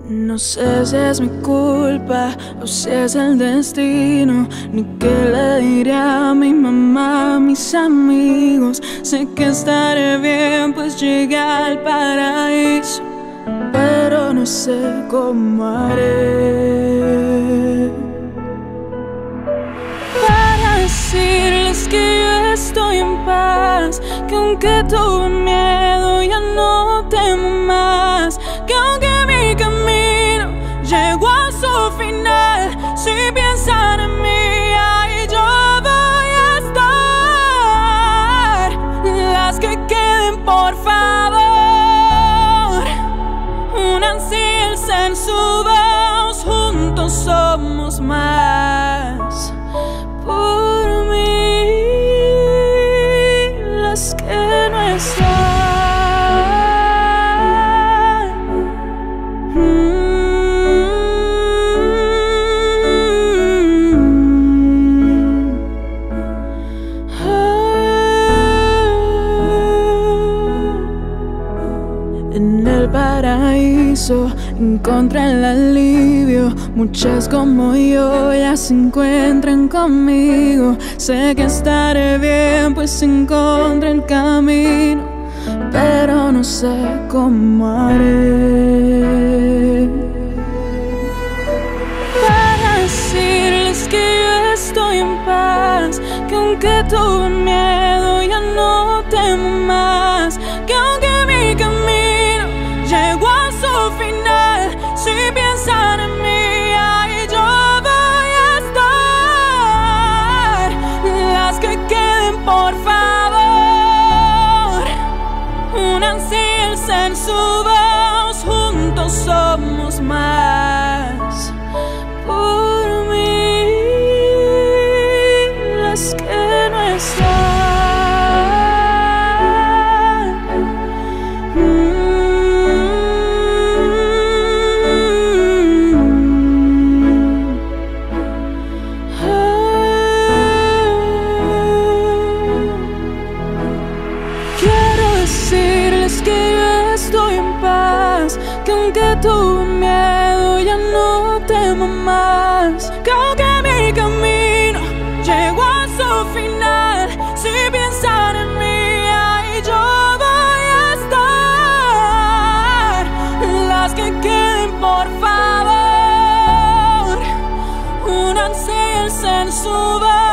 No sé si es mi culpa o si es el destino, ni qué le diré a mi mamá, a mis amigos. Sé que estaré bien, pues llegué al paraíso, pero no sé cómo haré para decirles que yo estoy en paz, que aunque tuve miedo ya no temo más, que aunque mi camino llegó a su final, si piensan en mí ahí yo voy a estar. Las que queden, por favor, únanse el ser su voz, juntos somos más. Por mí, las que no están. En el paraíso encontré el alivio. Muchas como yo ya se encuentran conmigo. Sé que estaré bien, pues encontré el camino, pero no sé cómo haré para decirles que yo estoy en paz, que aunque tuve miedo ya no temo más, que aunque mi camino llegó a su final, si piensan en mí ahí yo voy a estar. Las que queden, por favor, únanse el ser su voz, juntos somos más. Por mí, las que no están. Decirles que yo estoy en paz, que aunque tuve miedo ya no temo más, que aunque mi camino llegó a su final, si piensan en mí ahí yo voy a estar. Las que queden, por favor, únanse el ser su voz.